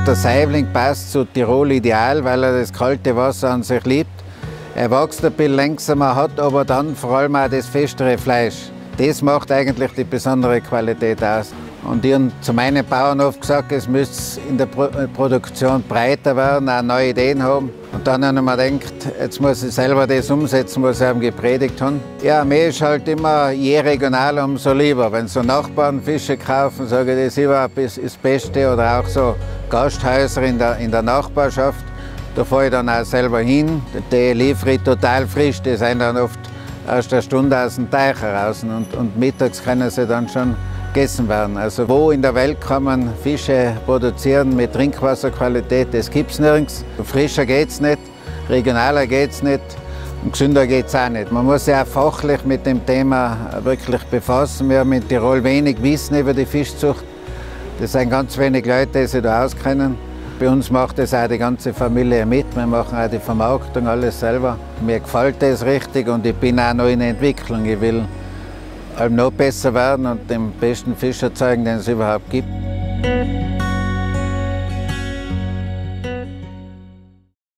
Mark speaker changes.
Speaker 1: Der Saibling passt zu Tirol ideal, weil er das kalte Wasser an sich liebt. Er wächst ein bisschen langsamer, hat aber dann vor allem auch das festere Fleisch. Das macht eigentlich die besondere Qualität aus. Und ich habe zu meinen Bauern oft gesagt, es müsste in der Produktion breiter werden, auch neue Ideen haben. Und dann habe ich mir gedacht, jetzt muss ich selber das umsetzen, was ich gepredigt habe. Ja, mir ist halt immer, je regionaler, umso lieber. Wenn so Nachbarn Fische kaufen, sage ich, das ist überhaupt das Beste. Oder auch so Gasthäuser in der Nachbarschaft. Da fahre ich dann auch selber hin. Die liefere ich total frisch. Die sind dann oft erst eine Stunde aus dem Teich heraus. Und mittags können sie dann schon gegessen werden. Also wo in der Welt kann man Fische produzieren mit Trinkwasserqualität? Das gibt es nirgends. Frischer geht es nicht, regionaler geht es nicht und gesünder geht es auch nicht. Man muss sich auch fachlich mit dem Thema wirklich befassen. Wir haben in Tirol wenig Wissen über die Fischzucht. Das sind ganz wenig Leute, die sich da auskennen. Bei uns macht das auch die ganze Familie mit. Wir machen auch die Vermarktung, alles selber. Mir gefällt das richtig und ich bin auch noch in der Entwicklung. Ich will noch besser werden und den besten Fisch erzeugen, den es überhaupt gibt.